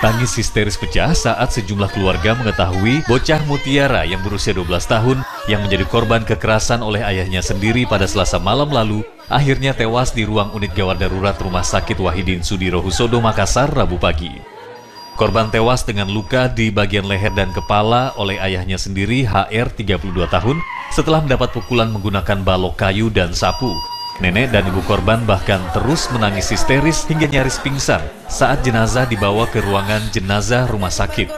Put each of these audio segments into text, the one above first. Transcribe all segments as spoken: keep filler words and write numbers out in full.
Tangis histeris pecah saat sejumlah keluarga mengetahui bocah Mutiara yang berusia dua belas tahun yang menjadi korban kekerasan oleh ayahnya sendiri pada Selasa malam lalu akhirnya tewas di ruang unit gawat darurat Rumah Sakit Wahidin Sudirohusodo Makassar Rabu pagi. Korban tewas dengan luka di bagian leher dan kepala oleh ayahnya sendiri H R tiga puluh dua tahun setelah mendapat pukulan menggunakan balok kayu dan sapu. Nenek dan ibu korban bahkan terus menangis histeris hingga nyaris pingsan saat jenazah dibawa ke ruangan jenazah rumah sakit.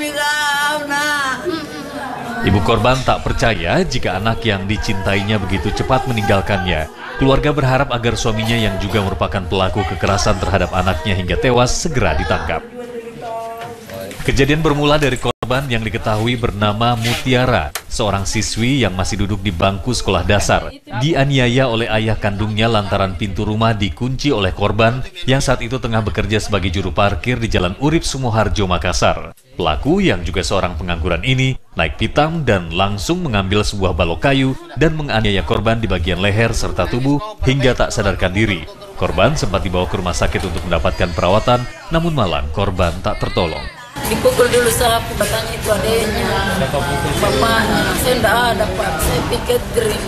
Ibu korban tak percaya jika anak yang dicintainya begitu cepat meninggalkannya. Keluarga berharap agar suaminya yang juga merupakan pelaku kekerasan terhadap anaknya hingga tewas segera ditangkap. Kejadian bermula dari korban yang diketahui bernama Mutiara, seorang siswi yang masih duduk di bangku sekolah dasar, dianiaya oleh ayah kandungnya lantaran pintu rumah dikunci oleh korban yang saat itu tengah bekerja sebagai juru parkir di Jalan Urip Sumoharjo, Makassar. Pelaku yang juga seorang pengangguran ini naik pitam dan langsung mengambil sebuah balok kayu dan menganiaya korban di bagian leher serta tubuh hingga tak sadarkan diri. Korban sempat dibawa ke rumah sakit untuk mendapatkan perawatan, namun malam korban tak tertolong. Dipukul dulu sapu, katanya itu adanya. Bapaknya, saya enggak ada Pak, saya pikir drink.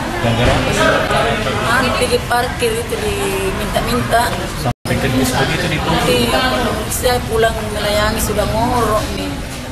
Anu pergi parkir itu diminta-minta. Sampai ke disebut itu dipukul. Saya pulang melayangi sudah ngorok nih.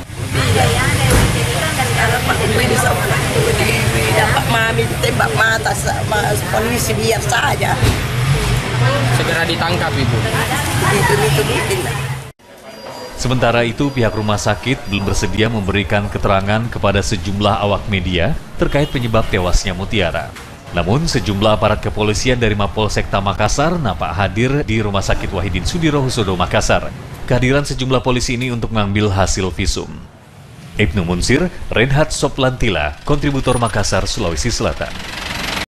Dapat mami tembak mata sama polisi biar saja. Segera ditangkap ibu. Itu itu mungkin. Sementara itu, pihak rumah sakit belum bersedia memberikan keterangan kepada sejumlah awak media terkait penyebab tewasnya Mutiara. Namun, sejumlah aparat kepolisian dari Mapolsekta Makassar nampak hadir di Rumah Sakit Wahidin Sudirohusodo Makassar. Kehadiran sejumlah polisi ini untuk mengambil hasil visum. Ibnu Munsir, Renhat Soplantila, kontributor Makassar, Sulawesi Selatan.